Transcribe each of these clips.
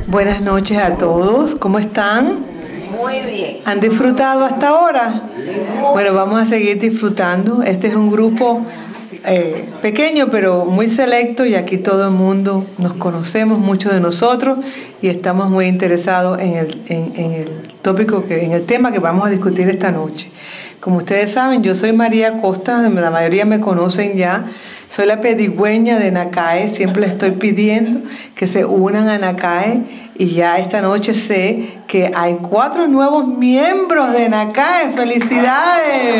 Buenas noches a todos, ¿cómo están? Muy bien. ¿Han disfrutado hasta ahora? Sí. Bueno, vamos a seguir disfrutando. Este es un grupo pequeño, pero muy selecto, y aquí todo el mundo nos conocemos, muchos de nosotros, y estamos muy interesados en el tópico, en el tema que vamos a discutir esta noche. Como ustedes saben, yo soy María Costa, la mayoría me conocen ya. Soy la pedigüeña de NACAE, siempre les estoy pidiendo que se unan a NACAE, y ya esta noche sé que hay 4 nuevos miembros de NACAE. ¡Felicidades!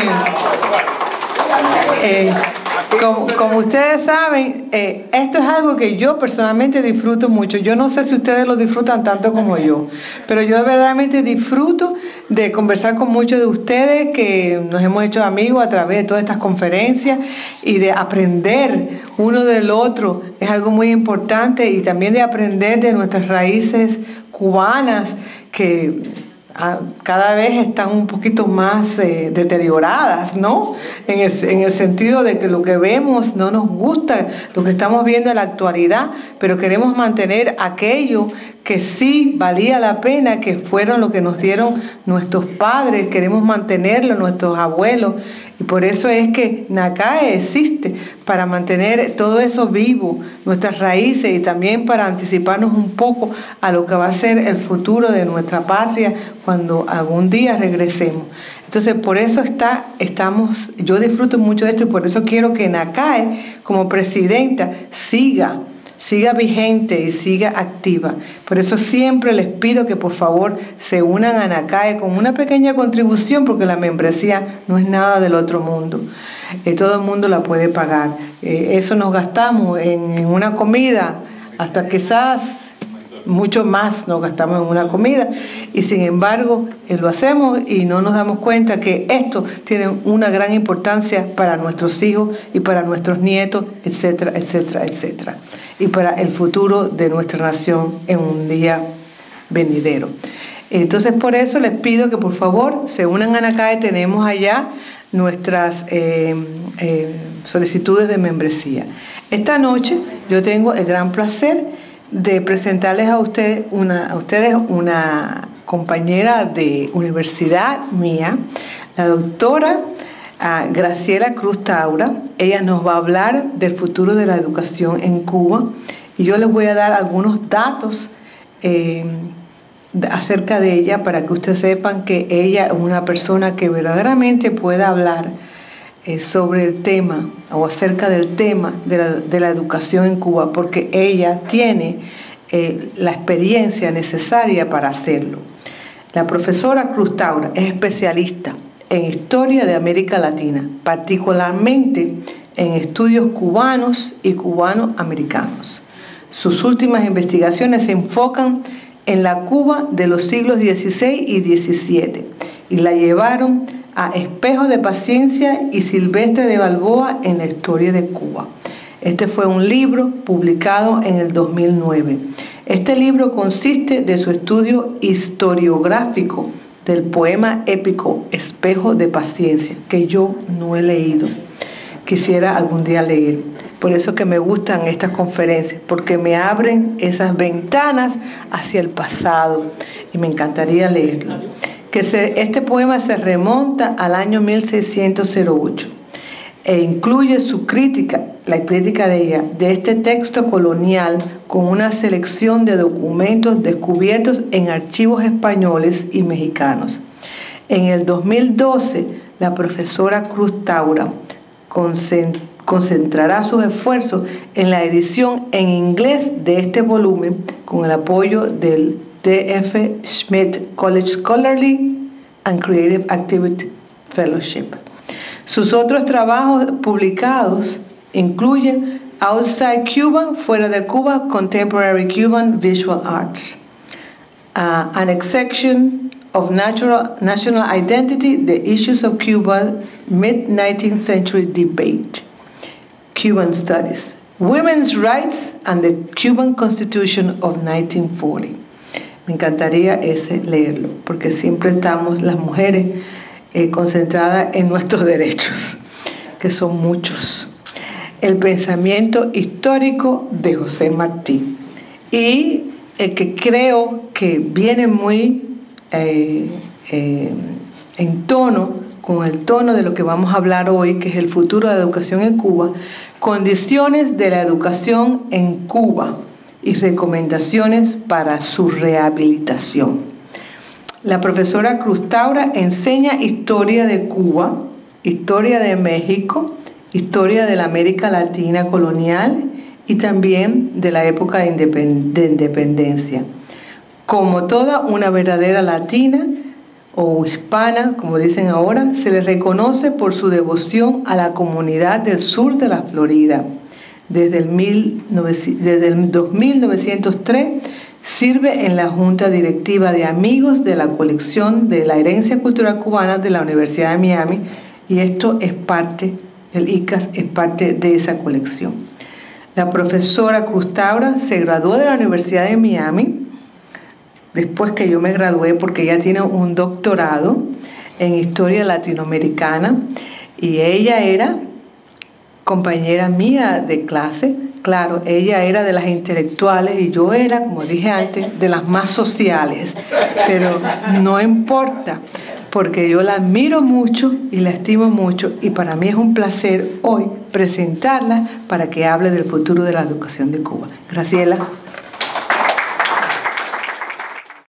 Como ustedes saben, esto es algo que yo personalmente disfruto mucho. Yo no sé si ustedes lo disfrutan tanto como yo, pero yo verdaderamente disfruto de conversar con muchos de ustedes que nos hemos hecho amigos a través de todas estas conferencias, y de aprender uno del otro. Es algo muy importante, y también de aprender de nuestras raíces cubanas, que cada vez están un poquito más deterioradas, ¿no? En el sentido de que lo que vemos no nos gusta, lo que estamos viendo en la actualidad, pero queremos mantener aquello que sí valía la pena, que fueron lo que nos dieron nuestros padres. Queremos mantenerlo, nuestros abuelos, y por eso es que NACAE existe, para mantener todo eso vivo, nuestras raíces, y también para anticiparnos un poco a lo que va a ser el futuro de nuestra patria cuando algún día regresemos. Entonces, por eso yo disfruto mucho de esto, y por eso quiero que NACAE, como presidenta, siga vigente y siga activa. Por eso siempre les pido que por favor se unan a NACAE con una pequeña contribución, porque la membresía no es nada del otro mundo. Todo el mundo la puede pagar. Eso nos gastamos en una comida, hasta quizás mucho más nos gastamos en una comida, y sin embargo lo hacemos y no nos damos cuenta que esto tiene una gran importancia para nuestros hijos y para nuestros nietos, etcétera, etcétera, etcétera, y para el futuro de nuestra nación en un día venidero. Entonces, por eso les pido que por favor se unan a NACAE. Tenemos allá nuestras solicitudes de membresía. Esta noche yo tengo el gran placer de presentarles a ustedes una compañera de universidad mía, la doctora Graciela Cruz Taura. Ella nos va a hablar del futuro de la educación en Cuba, y yo les voy a dar algunos datos acerca de ella, para que ustedes sepan que ella es una persona que verdaderamente puede hablar sobre el tema, o acerca del tema de la educación en Cuba, porque ella tiene la experiencia necesaria para hacerlo. La profesora Cruz Taura es especialista en historia de América Latina, particularmente en estudios cubanos y cubano-americanos. Sus últimas investigaciones se enfocan en la Cuba de los siglos XVI y XVII, y la llevaron a Espejo de Paciencia y Silvestre de Balboa en la historia de Cuba. Este fue un libro publicado en el 2009. Este libro consiste de su estudio historiográfico del poema épico Espejo de Paciencia, que yo no he leído. Quisiera algún día leer. Por eso que me gustan estas conferencias, porque me abren esas ventanas hacia el pasado, y me encantaría leerlo. Este poema se remonta al año 1608 e incluye su crítica, la crítica de ella, de este texto colonial, con una selección de documentos descubiertos en archivos españoles y mexicanos. En el 2012, la profesora Cruz Taura concentrará sus esfuerzos en la edición en inglés de este volumen, con el apoyo del D.F. Schmidt College Scholarly and Creative Activity Fellowship. Sus otros trabajos publicados incluyen Outside Cuba, Fuera de Cuba, Contemporary Cuban Visual Arts, an section of national identity, the issues of Cuba's mid-19th century debate, Cuban Studies, Women's Rights and the Cuban Constitution of 1940. Me encantaría leerlo, porque siempre estamos las mujeres concentradas en nuestros derechos, que son muchos. El pensamiento histórico de José Martí. Y que creo que viene muy en tono con el tono de lo que vamos a hablar hoy, que es el futuro de la educación en Cuba, condiciones de la educación en Cuba y recomendaciones para su rehabilitación. La profesora Cruz Taura enseña historia de Cuba, historia de México, historia de la América Latina colonial y también de la época de independencia. Como toda una verdadera latina o hispana, como dicen ahora, se le reconoce por su devoción a la comunidad del sur de la Florida. Desde el 1903 sirve en la Junta Directiva de Amigos de la Colección de la Herencia Cultural Cubana de la Universidad de Miami, y esto es parte, el ICAS es parte de esa colección. La profesora Cruz Taura se graduó de la Universidad de Miami después que yo me gradué, porque ella tiene un doctorado en historia latinoamericana y ella era compañera mía de clase. Claro, ella era de las intelectuales y yo era, como dije antes, de las más sociales, pero no importa, porque yo la admiro mucho y la estimo mucho, y para mí es un placer hoy presentarla para que hable del futuro de la educación de Cuba. Graciela.